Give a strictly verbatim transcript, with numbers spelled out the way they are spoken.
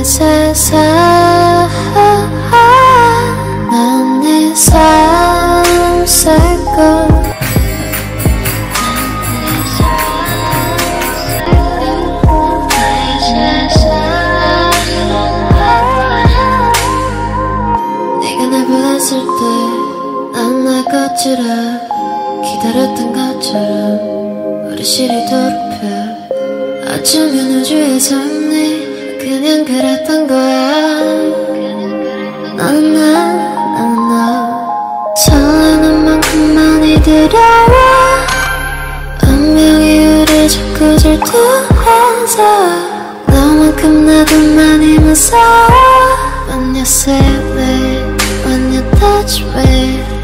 세상 난 네 삶 살걸 네가 날 보냈을 때 난 날 거칠어 기다렸던 것처럼 우리 실이 더럽혀 어쩌면 우주에서 네 그냥 그랬던 거야 나나나나 설레는 만큼 많이 두려워 운명이 우릴 자꾸 질투해서 너만큼 나도 많이 무서워 When you say it, when you touch me